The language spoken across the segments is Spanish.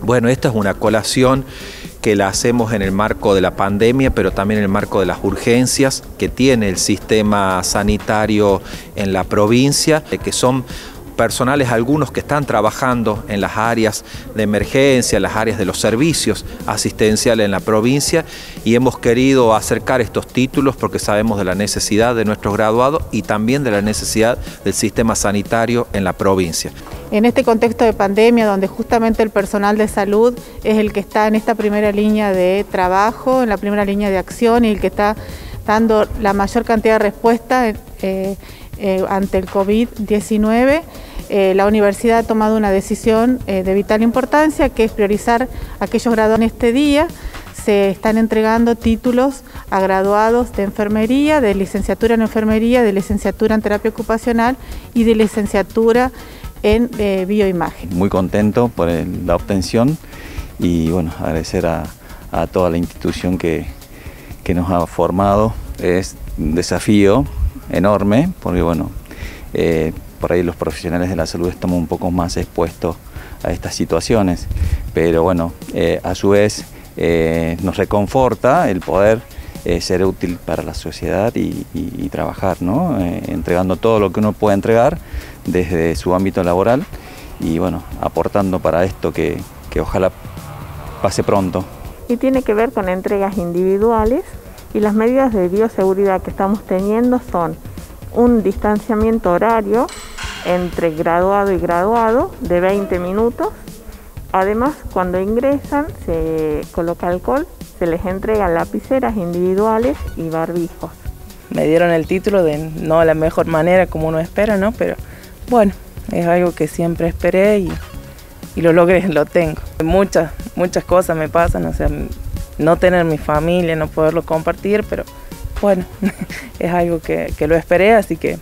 Bueno, esta es una colación que la hacemos en el marco de la pandemia, pero también en el marco de las urgencias que tiene el sistema sanitario en la provincia, que son personales algunos que están trabajando en las áreas de emergencia, las áreas de los servicios asistenciales en la provincia, y hemos querido acercar estos títulos porque sabemos de la necesidad de nuestros graduados y también de la necesidad del sistema sanitario en la provincia. En este contexto de pandemia, donde justamente el personal de salud es el que está en esta primera línea de trabajo, en la primera línea de acción y el que está dando la mayor cantidad de respuesta ante el COVID-19, la universidad ha tomado una decisión de vital importancia, que es priorizar a aquellos graduados en este día. Se están entregando títulos a graduados de enfermería, de licenciatura en enfermería, de licenciatura en terapia ocupacional y de licenciatura en bioimagen. Muy contento por la obtención y bueno, agradecer a toda la institución que nos ha formado. Es un desafío enorme porque bueno, por ahí los profesionales de la salud estamos un poco más expuestos a estas situaciones, pero bueno, a su vez nos reconforta el poder ser útil para la sociedad y trabajar, ¿no? Entregando todo lo que uno puede entregar desde su ámbito laboral y bueno, aportando para esto que ojalá pase pronto. Y tiene que ver con entregas individuales, y las medidas de bioseguridad que estamos teniendo son un distanciamiento horario entre graduado y graduado de 20 minutos. Además, cuando ingresan se coloca alcohol, se les entregan lapiceras individuales y barbijos. Me dieron el título de no de la mejor manera como uno espera, ¿no? Pero bueno, es algo que siempre esperé y lo logré, lo tengo. Muchas cosas me pasan, o sea, no tener mi familia, no poderlo compartir, pero bueno, es algo que lo esperé, así que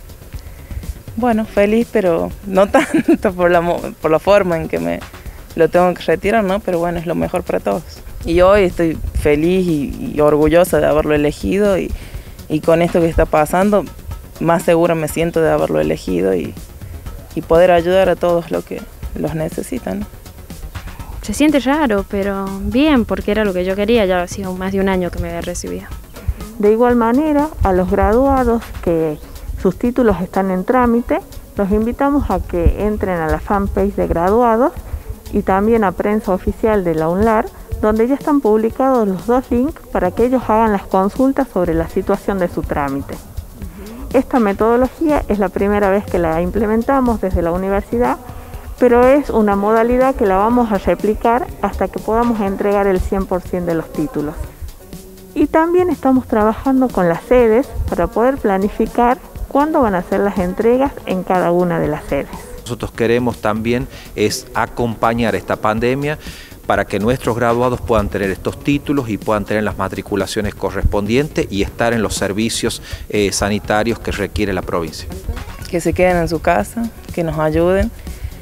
bueno, feliz, pero no tanto por la forma en que me lo tengo que retirar, ¿no? Pero bueno, es lo mejor para todos. Y hoy estoy feliz y orgullosa de haberlo elegido y con esto que está pasando, más segura me siento de haberlo elegido y poder ayudar a todos los que los necesitan, ¿no? Se siente raro, pero bien, porque era lo que yo quería, ya ha sido más de un año que me había recibido. De igual manera, a los graduados que sus títulos están en trámite, los invitamos a que entren a la fanpage de graduados y también a Prensa Oficial de la UNLAR, donde ya están publicados los dos links para que ellos hagan las consultas sobre la situación de su trámite. Esta metodología es la primera vez que la implementamos desde la universidad, pero es una modalidad que la vamos a replicar hasta que podamos entregar el 100% de los títulos. Y también estamos trabajando con las sedes para poder planificar cuándo van a ser las entregas en cada una de las sedes. Nosotros queremos también es acompañar esta pandemia para que nuestros graduados puedan tener estos títulos y puedan tener las matriculaciones correspondientes y estar en los servicios sanitarios que requiere la provincia. Que se queden en su casa, que nos ayuden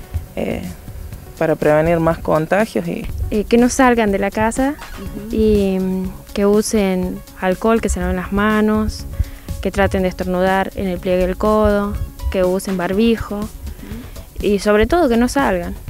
para prevenir más contagios. Que no salgan de la casa y que usen alcohol, que se laven las manos, que traten de estornudar en el pliegue del codo, que usen barbijo y sobre todo que no salgan.